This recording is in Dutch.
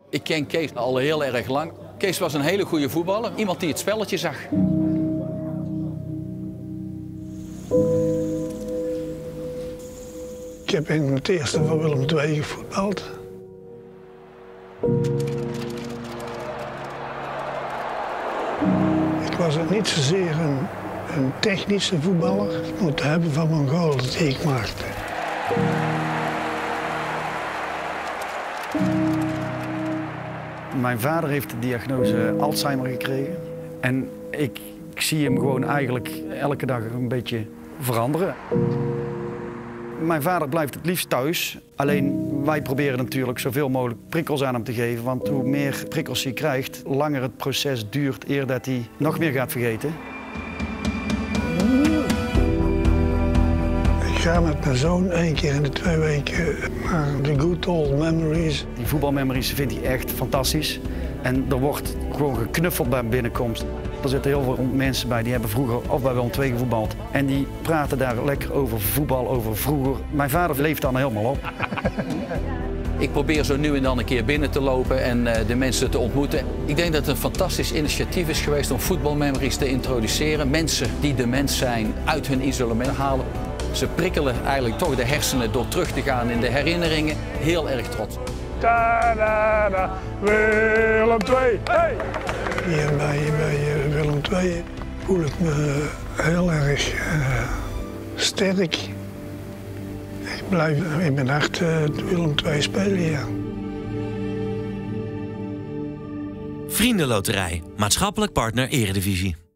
Ik ken Kees al heel erg lang. Kees was een hele goede voetballer. Iemand die het spelletje zag. Ik heb in het eerste van Willem II gevoetbald. Ik was niet zozeer een technische voetballer. Ik moet hebben van mijn goals die ik maakte. Mijn vader heeft de diagnose Alzheimer gekregen. En ik zie hem gewoon eigenlijk elke dag een beetje veranderen. Mijn vader blijft het liefst thuis. Alleen wij proberen natuurlijk zoveel mogelijk prikkels aan hem te geven. Want hoe meer prikkels hij krijgt, langer het proces duurt eer dat hij nog meer gaat vergeten. Ik ga met mijn zoon 1 keer in de 2 weken naar de good old memories. Die voetbalmemories vindt hij echt fantastisch. En er wordt gewoon geknuffeld bij binnenkomst. Er zitten heel veel mensen bij die hebben vroeger of bij Willem II gevoetbald. En die praten daar lekker over voetbal, over vroeger. Mijn vader leeft dan helemaal op. Ik probeer zo nu en dan een keer binnen te lopen en de mensen te ontmoeten. Ik denk dat het een fantastisch initiatief is geweest om voetbalmemories te introduceren. Mensen die dement zijn uit hun isolement halen. Ze prikkelen eigenlijk toch de hersenen door terug te gaan in de herinneringen. Heel erg trots. Ta-da-da, Willem II, hey! Hier bij Willem II voel ik me heel erg sterk. Ik blijf in mijn hart Willem II spelen, ja. Vriendenloterij, maatschappelijk partner Eredivisie.